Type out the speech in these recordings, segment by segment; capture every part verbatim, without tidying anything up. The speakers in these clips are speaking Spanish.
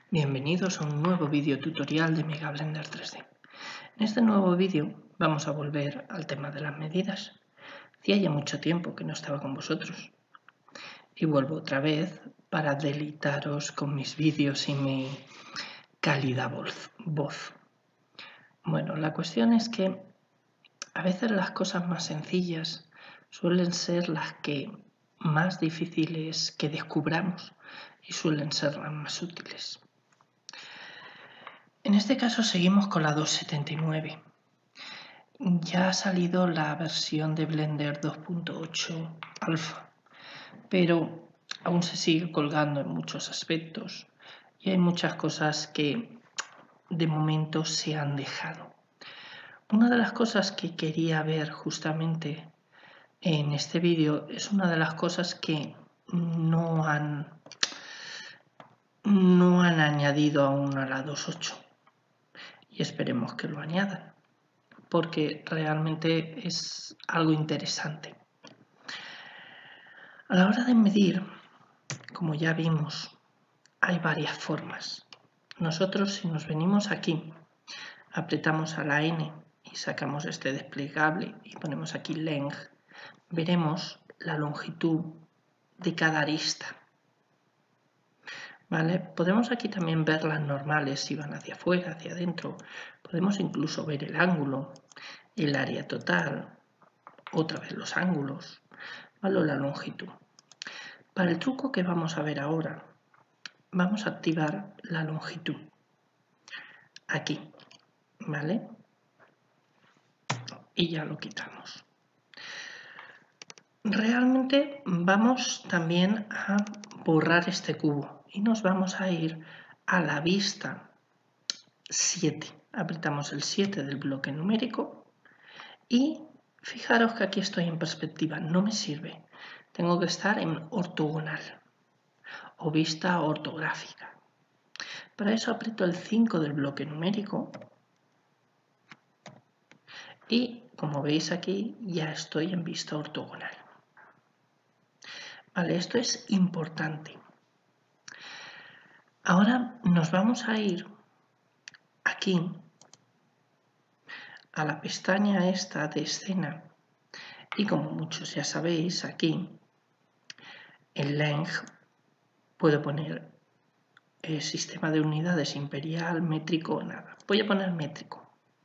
Bienvenidos a un nuevo vídeo tutorial de Mega Blender tres D. En este nuevo vídeo vamos a volver al tema de las medidas. Hacía ya mucho tiempo que no estaba con vosotros. Y vuelvo otra vez para deleitaros con mis vídeos y mi cálida voz. Bueno, la cuestión es que a veces las cosas más sencillas suelen ser las que más difíciles que descubramos y suelen ser las más útiles. En este caso seguimos con la doscientos setenta y nueve. Ya ha salido la versión de Blender dos punto ocho Alpha, pero aún se sigue colgando en muchos aspectos y hay muchas cosas que de momento se han dejado. Una de las cosas que quería ver justamente en este vídeo es una de las cosas que no han, no han añadido aún a la dos punto ocho. Y esperemos que lo añadan, porque realmente es algo interesante. A la hora de medir, como ya vimos, hay varias formas. Nosotros, si nos venimos aquí, apretamos a la N y sacamos este desplegable y ponemos aquí length, veremos la longitud de cada arista. ¿Vale? Podemos aquí también ver las normales si van hacia afuera, hacia adentro. Podemos incluso ver el ángulo, el área total, otra vez los ángulos, ¿vale? La longitud. Para el truco que vamos a ver ahora, vamos a activar la longitud. Aquí, ¿vale? Y ya lo quitamos. Realmente vamos también a borrar este cubo y nos vamos a ir a la vista siete. Apretamos el siete del bloque numérico y fijaros que aquí estoy en perspectiva, no me sirve. Tengo que estar en ortogonal o vista ortográfica. Para eso aprieto el cinco del bloque numérico y, como veis aquí, ya estoy en vista ortogonal. Vale, esto es importante. Ahora nos vamos a ir aquí a la pestaña esta de escena y, como muchos ya sabéis, aquí en length puedo poner el sistema de unidades imperial, métrico o nada. Voy a poner métrico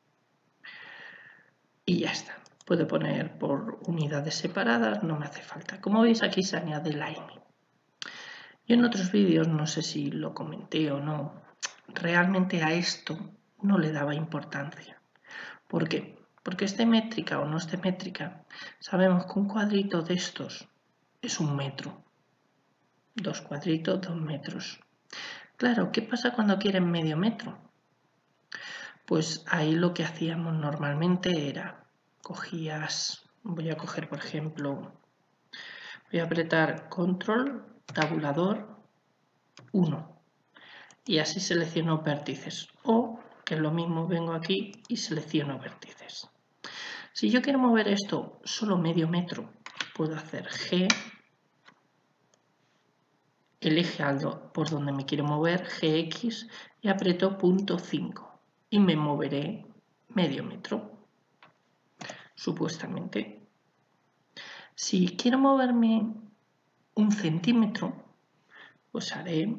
y ya está. Puedo poner por unidades separadas, no me hace falta. Como veis, aquí se añade la N. Yo en otros vídeos, no sé si lo comenté o no, realmente a esto no le daba importancia. ¿Por qué? Porque esté métrica o no esté métrica, sabemos que un cuadrito de estos es un metro. Dos cuadritos, dos metros. Claro, ¿qué pasa cuando quieren medio metro? Pues ahí lo que hacíamos normalmente era, cogías, voy a coger por ejemplo, voy a apretar control, tabulador, uno y así selecciono vértices, o que es lo mismo, vengo aquí y selecciono vértices. Si yo quiero mover esto solo medio metro, puedo hacer G, el eje alto por donde me quiero mover, G X, y aprieto punto cinco y me moveré medio metro, supuestamente. Si quiero moverme un centímetro, pues haré,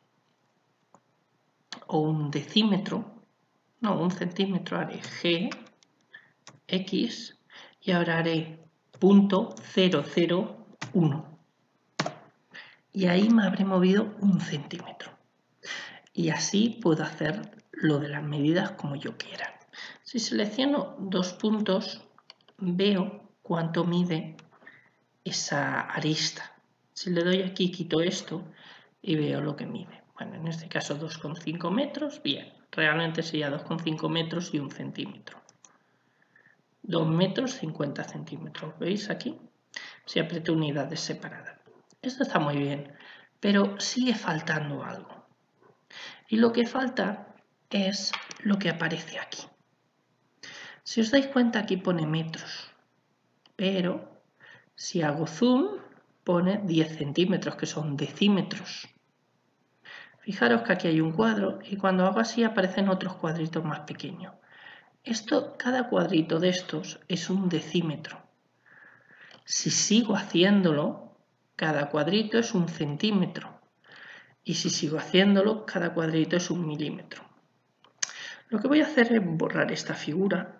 o un decímetro, no, un centímetro, haré G, X, y ahora haré punto cero cero uno. Y ahí me habré movido un centímetro. Y así puedo hacer lo de las medidas como yo quiera. Si selecciono dos puntos, veo cuánto mide esa arista. Si le doy aquí, quito esto y veo lo que mide. Bueno, en este caso dos coma cinco metros, bien. Realmente sería dos coma cinco metros y un centímetro. dos metros cincuenta centímetros. ¿Veis aquí? Si aprieto unidades separadas. Esto está muy bien, pero sigue faltando algo. Y lo que falta es lo que aparece aquí. Si os dais cuenta, aquí pone metros, pero si hago zoom, pone diez centímetros, que son decímetros. Fijaros que aquí hay un cuadro y cuando hago así aparecen otros cuadritos más pequeños. Esto, cada cuadrito de estos es un decímetro. Si sigo haciéndolo, cada cuadrito es un centímetro. Y si sigo haciéndolo, cada cuadrito es un milímetro. Lo que voy a hacer es borrar esta figura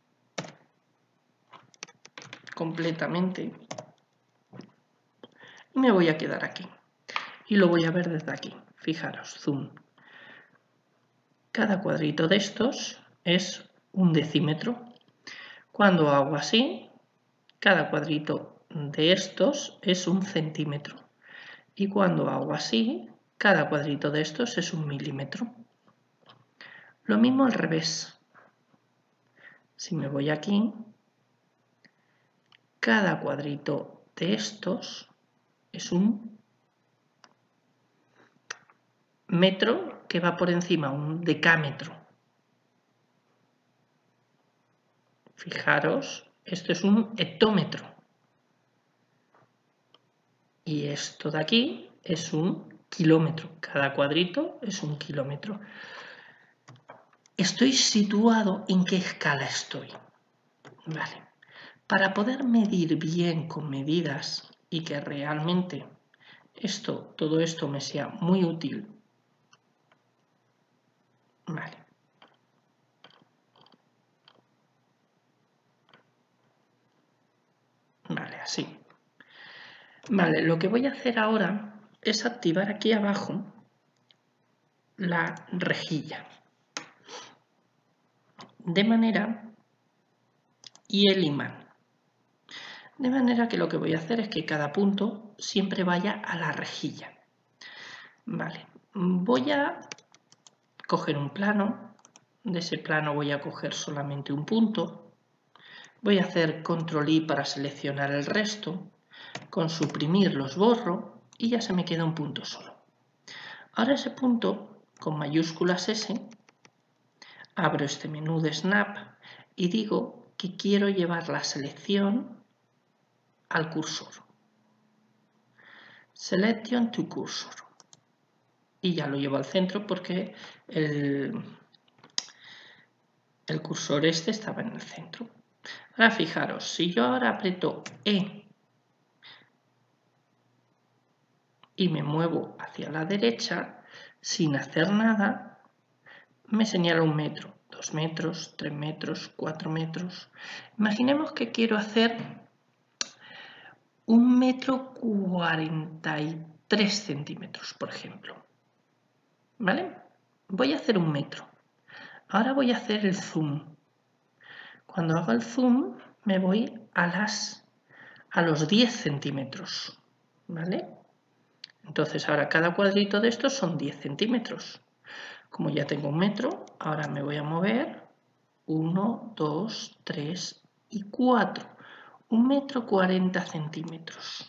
completamente y me voy a quedar aquí. Y lo voy a ver desde aquí. Fijaros, zoom. Cada cuadrito de estos es un decímetro. Cuando hago así, cada cuadrito de estos es un centímetro. Y cuando hago así, cada cuadrito de estos es un milímetro. Lo mismo al revés. Si me voy aquí, cada cuadrito de estos es un metro que va por encima, un decámetro. Fijaros, esto es un hectómetro. Y esto de aquí es un kilómetro. Cada cuadrito es un kilómetro. Estoy situado en qué escala estoy. Vale. Para poder medir bien con medidas y que realmente esto, todo esto me sea muy útil. Vale. Vale, así. Vale, lo que voy a hacer ahora es activar aquí abajo la rejilla. De manera y el imán. De manera que lo que voy a hacer es que cada punto siempre vaya a la rejilla. Vale, voy a coger un plano. De ese plano voy a coger solamente un punto. Voy a hacer control I para seleccionar el resto. Con suprimir los borro y ya se me queda un punto solo. Ahora ese punto, con mayúsculas S, abro este menú de Snap y digo que quiero llevar la selección al cursor. Selection to cursor. Y ya lo llevo al centro porque el, el cursor este estaba en el centro. Ahora fijaros, si yo ahora aprieto E y me muevo hacia la derecha, sin hacer nada, me señala un metro, dos metros, tres metros, cuatro metros. Imaginemos que quiero hacer un metro cuarenta y tres centímetros, por ejemplo. ¿Vale? Voy a hacer un metro. Ahora voy a hacer el zoom. Cuando hago el zoom me voy a, las, a los diez centímetros. ¿Vale? Entonces ahora cada cuadrito de estos son diez centímetros. Como ya tengo un metro, ahora me voy a mover uno, dos, tres y cuatro. Un metro cuarenta centímetros.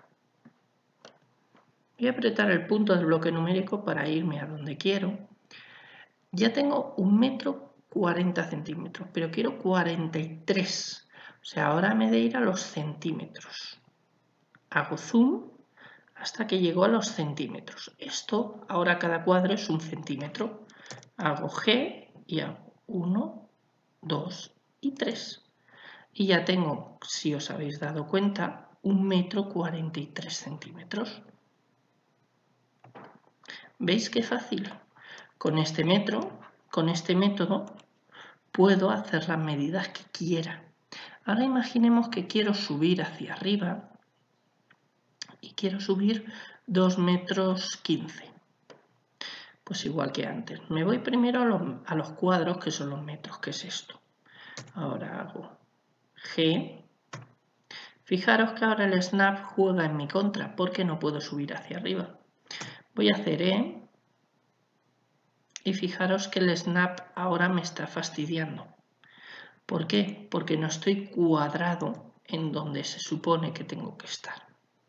Voy a apretar el punto del bloque numérico para irme a donde quiero. Ya tengo un metro cuarenta centímetros, pero quiero cuarenta y tres. O sea, ahora me he de ir a los centímetros. Hago zoom hasta que llego a los centímetros. Esto, ahora cada cuadro es un centímetro. Hago G y hago uno, dos y tres. Y ya tengo, si os habéis dado cuenta, un metro cuarenta y tres centímetros. ¿Veis qué fácil? Con este metro, con este método, puedo hacer las medidas que quiera. Ahora imaginemos que quiero subir hacia arriba y quiero subir dos metros quince. Pues igual que antes. Me voy primero a los, a los cuadros, que son los metros, que es esto. Ahora hago G. Fijaros que ahora el snap juega en mi contra porque no puedo subir hacia arriba. Voy a hacer E. Y fijaros que el snap ahora me está fastidiando. ¿Por qué? Porque no estoy cuadrado en donde se supone que tengo que estar.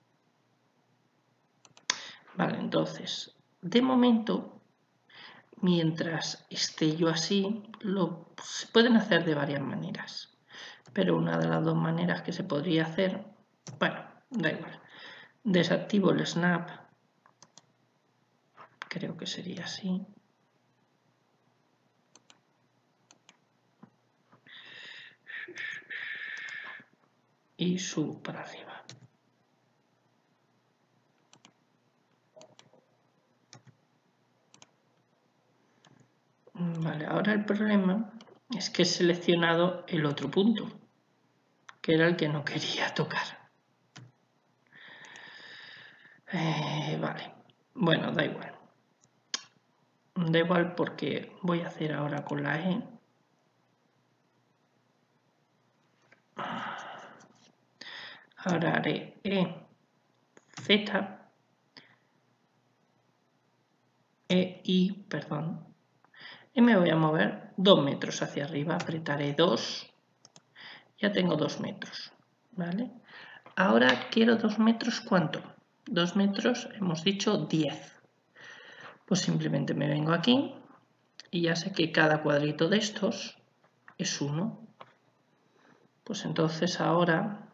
Vale, entonces, de momento, mientras esté yo así, lo, se pueden hacer de varias maneras. Pero una de las dos maneras que se podría hacer, bueno, da igual. Desactivo el snap, creo que sería así. Y subo para arriba. Vale, ahora el problema es que he seleccionado el otro punto, que era el que no quería tocar. Eh, vale, bueno, da igual. Da igual porque voy a hacer ahora con la E. Ahora haré E, Z, E, I, perdón. Y me voy a mover dos metros hacia arriba. Apretaré dos. Ya tengo dos metros, ¿vale? Ahora quiero dos metros, ¿cuánto? dos metros, hemos dicho diez. Pues simplemente me vengo aquí y ya sé que cada cuadrito de estos es uno. Pues entonces ahora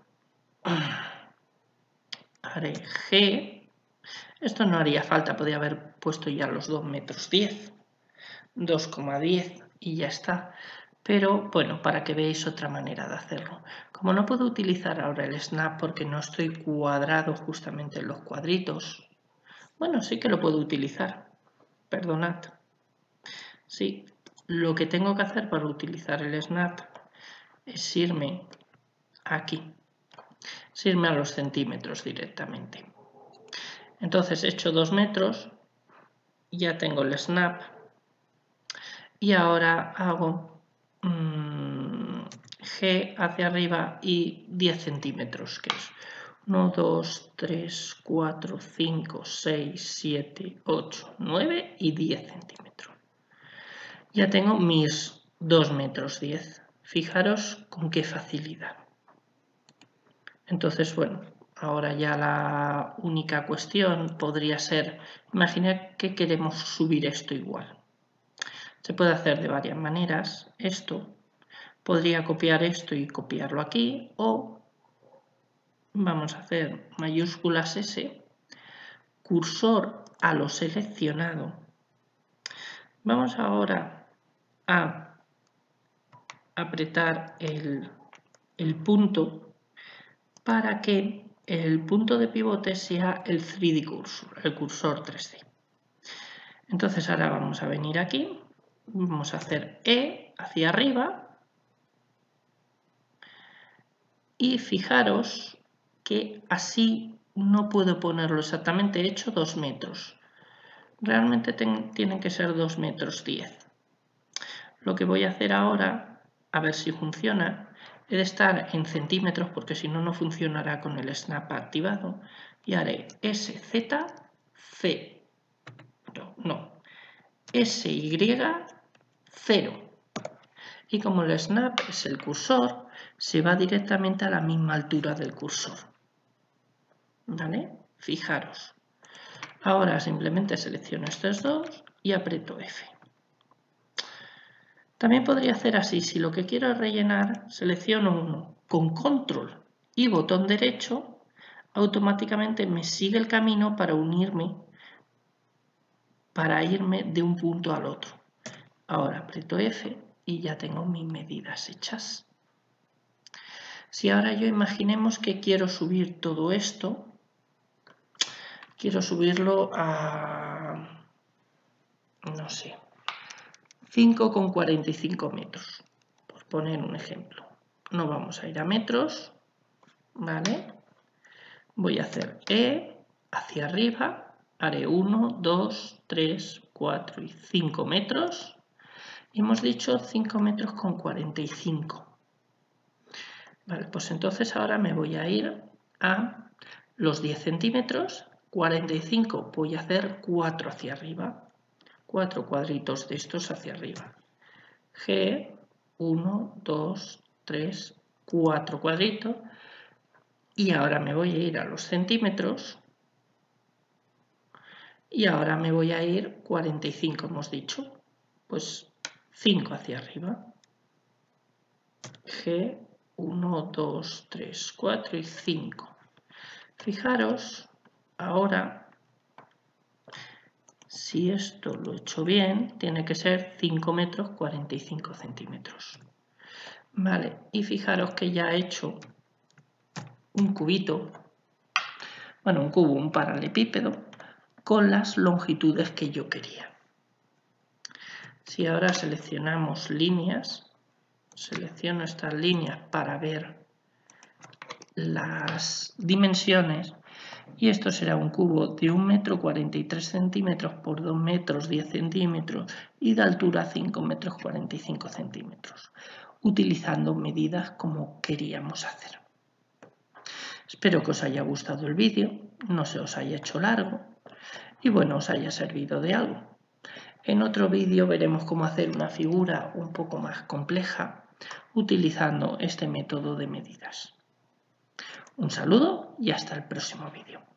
haré G. Esto no haría falta, podría haber puesto ya los dos metros diez. dos coma diez y ya está. Pero bueno, para que veáis otra manera de hacerlo. Como no puedo utilizar ahora el snap porque no estoy cuadrado justamente en los cuadritos, bueno, sí que lo puedo utilizar, perdonad. Sí, lo que tengo que hacer para utilizar el snap es irme aquí, es irme a los centímetros directamente. Entonces he hecho dos metros, ya tengo el snap y ahora hago mmm, G hacia arriba y diez centímetros, que es uno, dos, tres, cuatro, cinco, seis, siete, ocho, nueve y diez centímetros. Ya tengo mis dos metros diez. Fijaros con qué facilidad. Entonces, bueno, ahora ya la única cuestión podría ser, imaginar que queremos subir esto igual. Se puede hacer de varias maneras. Esto, podría copiar esto y copiarlo aquí, o vamos a hacer mayúsculas S, cursor a lo seleccionado. Vamos ahora a apretar el, el punto para que el punto de pivote sea el tres D cursor, el cursor tres D. Entonces ahora vamos a venir aquí, vamos a hacer E hacia arriba y fijaros que así no puedo ponerlo exactamente, he hecho dos metros. Realmente ten, tienen que ser dos metros diez. Lo que voy a hacer ahora, a ver si funciona, he de estar en centímetros porque si no, no funcionará con el snap activado. Y haré S Z C. No, no. S Y cero. Y como el snap es el cursor, se va directamente a la misma altura del cursor. ¿Vale? Fijaros. Ahora simplemente selecciono estos dos y aprieto F. También podría hacer así, si lo que quiero es rellenar, selecciono uno con control y botón derecho, automáticamente me sigue el camino para unirme, para irme de un punto al otro. Ahora aprieto F y ya tengo mis medidas hechas. Si ahora yo imaginemos que quiero subir todo esto, quiero subirlo a, no sé, cinco coma cuarenta y cinco metros, por poner un ejemplo. No vamos a ir a metros, ¿vale? Voy a hacer E hacia arriba, haré uno, dos, tres, cuatro y cinco metros. Y hemos dicho cinco metros con cuarenta y cinco. Vale, pues entonces ahora me voy a ir a los diez centímetros, cuarenta y cinco, voy a hacer cuatro hacia arriba, cuatro cuadritos de estos hacia arriba. G, uno, dos, tres, cuatro cuadritos. Y ahora me voy a ir a los centímetros. Y ahora me voy a ir cuarenta y cinco, hemos dicho. Pues cinco hacia arriba. G, uno, dos, tres, cuatro y cinco. Fijaros, ahora Si esto lo he hecho bien, tiene que ser cinco metros cuarenta y cinco centímetros. Vale, y fijaros que ya he hecho un cubito, bueno, un cubo, un paralelepípedo, con las longitudes que yo quería. Si ahora seleccionamos líneas, selecciono estas líneas para ver las dimensiones, y esto será un cubo de un metro cuarenta y tres centímetros por dos metros diez centímetros y de altura cinco metros cuarenta y cinco centímetros, utilizando medidas como queríamos hacer. Espero que os haya gustado el vídeo, no se os haya hecho largo y bueno, os haya servido de algo. En otro vídeo veremos cómo hacer una figura un poco más compleja utilizando este método de medidas. Un saludo y hasta el próximo vídeo.